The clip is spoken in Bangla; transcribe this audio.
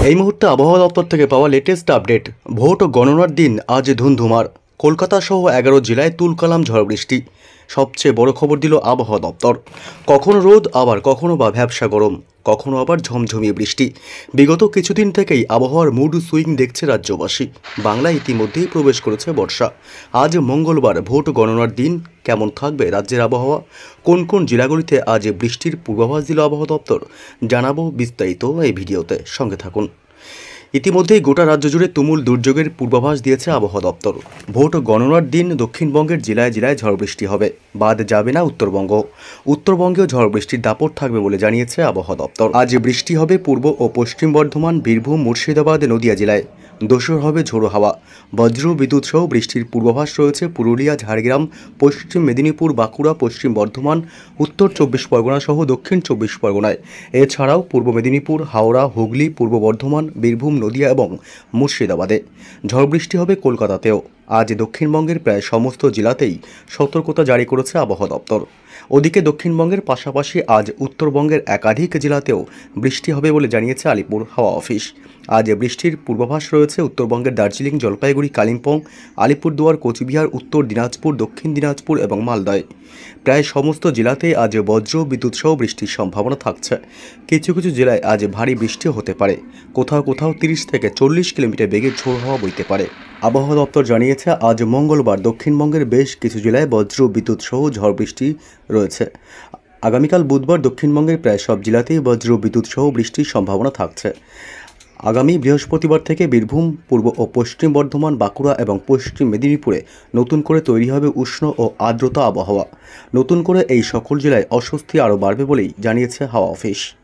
এই মুহূর্তে আবহাওয়া দপ্তর থেকে পাওয়া লেটেস্ট আপডেট। ভোট ও গণনার দিন আজ ধুন্ধুমার। কলকাতা সহ 11 জেলায় তুলকালাম ঝড় বৃষ্টি। সবচেয়ে বড় খবর দিল আবহাওয়া দপ্তর। কখনো রোদ, আবার কখনো বা ভ্যাপসা গরম, কখনো আবার ঝমঝমিয়ে বৃষ্টি। বিগত কিছুদিন থেকেই আবহাওয়ার মুড সুইং দেখছে রাজ্যবাসী। বাংলায় ইতিমধ্যেই প্রবেশ করেছে বর্ষা। আজ মঙ্গলবার, ভোট গণনার দিন। কেমন থাকবে রাজ্যের আবহাওয়া, কোন কোন জেলাগুলিতে আজ বৃষ্টির পূর্বাভাস দিল আবহাওয়া দপ্তর, জানাবো বিস্তারিত এই ভিডিওতে। সঙ্গে থাকুন। ইতিমধ্যেই গোটা রাজ্য জুড়ে তুমুল দুর্যোগের পূর্বাভাস দিয়েছে আবহাওয়া দপ্তর। ভোট গণনার দিন দক্ষিণবঙ্গের জেলায় জেলায় ঝড় বৃষ্টি হবে, বাদ যাবে না উত্তরবঙ্গ। উত্তরবঙ্গেও ঝড় বৃষ্টির দাপট থাকবে বলে জানিয়েছে আবহাওয়া দপ্তর। আজ বৃষ্টি হবে পূর্ব ও পশ্চিম বর্ধমান, বীরভূম, মুর্শিদাবাদ, নদিয়া জেলায়। দোসর হবে ঝোড়ো হাওয়া, বজ্র বিদ্যুৎ সহ বৃষ্টির পূর্বাভাস রয়েছে পুরুলিয়া, ঝাড়গ্রাম, পশ্চিম মেদিনীপুর, বাঁকুড়া, পশ্চিম বর্ধমান, উত্তর 24 পরগনা সহ দক্ষিণ 24 পরগনায়। এছাড়াও পূর্ব মেদিনীপুর, হাওড়া, হুগলি, পূর্ব বর্ধমান, বীরভূম, নদিয়া এবং মুর্শিদাবাদে। ঝড় বৃষ্টি হবে কলকাতাতেও। আজ দক্ষিণবঙ্গের প্রায় সমস্ত জেলাতেই সতর্কতা জারি করেছে আবহাওয়া দপ্তর। ওদিকে দক্ষিণবঙ্গের পাশাপাশি আজ উত্তরবঙ্গের একাধিক জেলাতেও বৃষ্টি হবে বলে জানিয়েছে আলিপুর হাওয়া অফিস। আজ বৃষ্টির পূর্বাভাস রয়েছে উত্তরবঙ্গের দার্জিলিং, জলপাইগুড়ি, কালিম্পং, আলিপুরদুয়ার, কোচবিহার, উত্তর দিনাজপুর, দক্ষিণ দিনাজপুর এবং মালদয়। প্রায় সমস্ত জেলাতেই আজ বজ্র বিদ্যুৎ সহ বৃষ্টির সম্ভাবনা থাকছে। কিছু কিছু জেলায় আজ ভারী বৃষ্টিও হতে পারে। কোথাও কোথাও 30 থেকে 40 কিলোমিটার বেগে ঝোড়ো হাওয়া বইতে পারে। আবহাওয়া দপ্তর জানিয়েছে আজ মঙ্গলবার দক্ষিণবঙ্গের বেশ কিছু জেলায় বজ্র বিদ্যুৎ সহ ঝড় বৃষ্টি রয়েছে। আগামীকাল বুধবার দক্ষিণবঙ্গের প্রায় সব জেলাতেই বজ্র বিদ্যুৎ সহ বৃষ্টির সম্ভাবনা থাকছে। আগামী বৃহস্পতিবার থেকে বীরভূম, পূর্ব ও পশ্চিম বর্ধমান, বাঁকুড়া এবং পশ্চিম মেদিনীপুরে নতুন করে তৈরি হবে উষ্ণ ও আর্দ্রতা আবহাওয়া। নতুন করে এই সকল জেলায় অস্বস্তি আরও বাড়বে বলেই জানিয়েছে হাওয়া অফিস।